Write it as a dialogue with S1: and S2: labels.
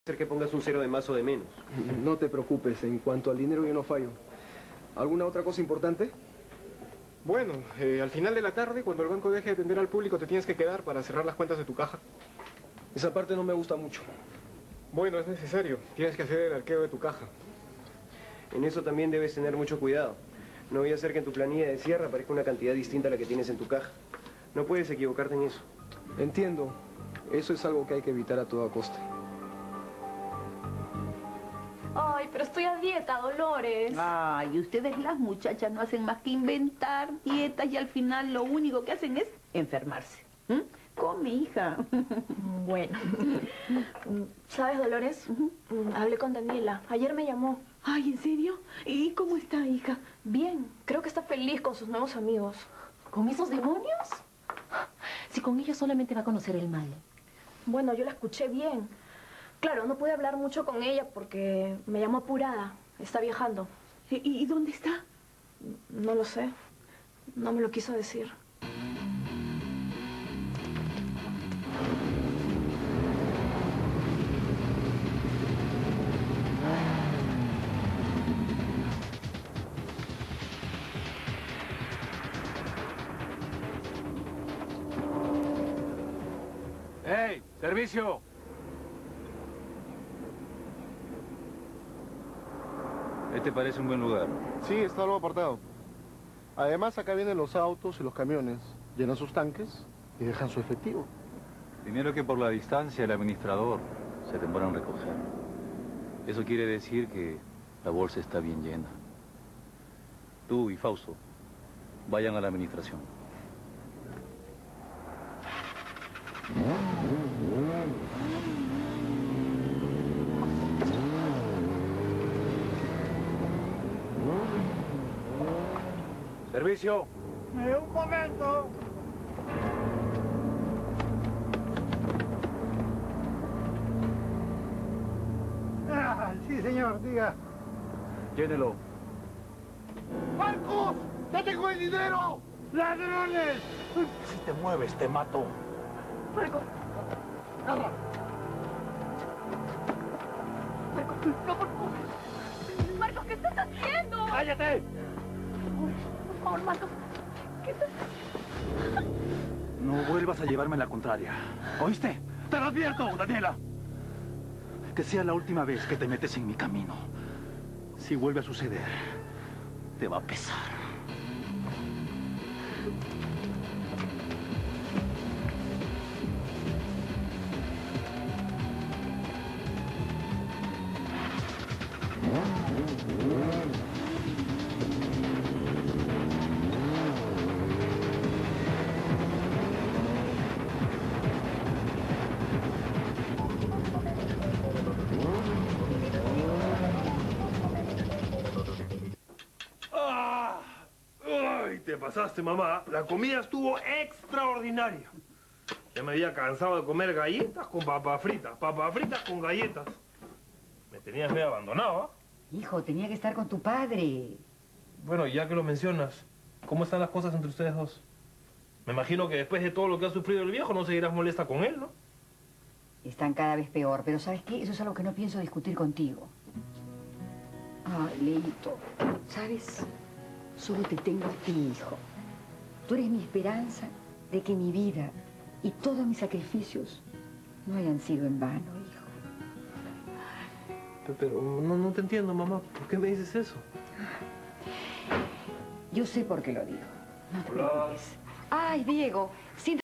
S1: Ser que pongas un cero de más o de menos.
S2: No te preocupes, en cuanto al dinero yo no fallo. ¿Alguna otra cosa importante?
S3: Bueno, al final de la tarde, cuando el banco deje de atender al público, te tienes que quedar para cerrar las cuentas de tu caja.
S2: Esa parte no me gusta mucho.
S3: Bueno, es necesario. Tienes que hacer el arqueo de tu caja.
S1: En eso también debes tener mucho cuidado. No voy a hacer que en tu planilla de cierre aparezca una cantidad distinta a la que tienes en tu caja. No puedes equivocarte en eso.
S2: Entiendo. Eso es algo que hay que evitar a toda costa.
S4: Ay, pero estoy a dieta, Dolores.
S5: Ay, ustedes las muchachas no hacen más que inventar dietas y al final lo único que hacen es enfermarse. Come, hija.
S4: Bueno. ¿Sabes, Dolores? Hablé con Daniela. Ayer me llamó.
S5: Ay, ¿en serio? ¿Y cómo está, hija?
S4: Bien. Creo que está feliz con sus nuevos amigos.
S6: ¿Con esos demonios? Si con ellos solamente va a conocer el mal.
S4: Bueno, yo la escuché bien. Claro, no pude hablar mucho con ella porque me llamó apurada. Está viajando.
S5: ¿Y dónde está?
S4: No lo sé. No me lo quiso decir.
S7: ¡Hey! ¡Servicio! Este parece un buen lugar.
S8: Sí, está algo apartado. Además, acá vienen los autos y los camiones. Llenan sus tanques y dejan su efectivo.
S7: Primero que por la distancia el administrador se demora en recoger. Eso quiere decir que la bolsa está bien llena. Tú y Fausto vayan a la administración. ¡Servicio!
S8: ¡Un momento! Sí, señor, diga.
S7: Llénelo.
S8: ¡Marcos! ¡Ya tengo el dinero! ¡Ladrones!
S7: Si te mueves, te mato.
S4: Marcos.
S8: ¡Agarra!
S4: Marcos, no, por favor. Marcos, ¿qué estás haciendo?
S7: ¡Cállate!
S4: Por favor, Marcos. ¿Qué estás haciendo?
S7: No vuelvas a llevarme la contraria. ¿Oíste? ¡Te lo advierto, Daniela! Que sea la última vez que te metes en mi camino. Si vuelve a suceder, te va a pesar.
S9: ¡Ay, te pasaste, mamá! La comida estuvo extraordinaria. Ya me había cansado de comer galletas con papas fritas con galletas. Me tenías medio abandonado, ¿ah?
S6: Hijo, tenía que estar con tu padre.
S9: Bueno, ya que lo mencionas, ¿cómo están las cosas entre ustedes dos? Me imagino que después de todo lo que ha sufrido el viejo no seguirás molesta con él, ¿no?
S6: Están cada vez peor, pero ¿sabes qué? Eso es algo que no pienso discutir contigo. Ay, Leito, ¿sabes? Solo te tengo a ti, hijo. Tú eres mi esperanza de que mi vida y todos mis sacrificios no hayan sido en vano, hijo.
S9: Pero no te entiendo, mamá. ¿Por qué me dices eso?
S6: Yo sé por qué lo digo. No te
S9: Hola.
S6: preocupes. Ay, Diego, siéntate.